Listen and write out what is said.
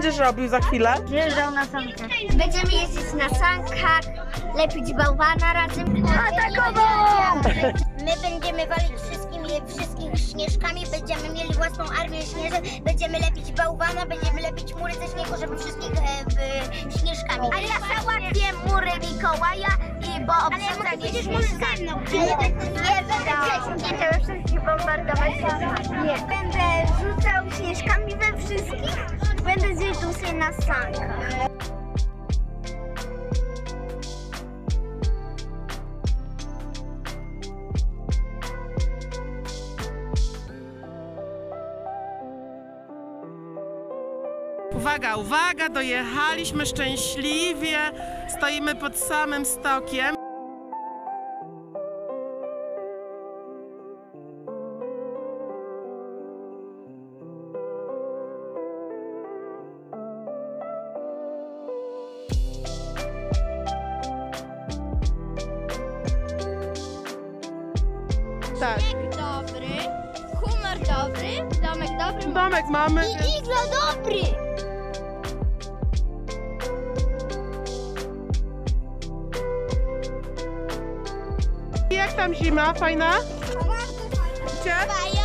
będziesz robił za chwilę? Jeżdżą na sankach. Będziemy jeździć na sankach, lepić bałwana razem. Atakował! My będziemy walić wszystkich śnieżkami, będziemy mieli własną armię śnieżek, będziemy lepić bałwana, będziemy lepić mury ze śniegu, żeby wszystkich śnieżkami. A ja załatwię mury Mikołaja i bo obsadzanie śnieżkami. Nie będę wszystkich bombardować. Nie. Będę rzucał śnieżkami we wszystkich, będę zjeżdżał sobie na sankach. Uwaga, uwaga, dojechaliśmy szczęśliwie, stoimy pod samym stokiem. Tak. Śnieg dobry, humor dobry, domek dobry. Domek mamy. I iglo dobry. Jak tam zima? Fajna? Bardzo fajnie. Gdzie?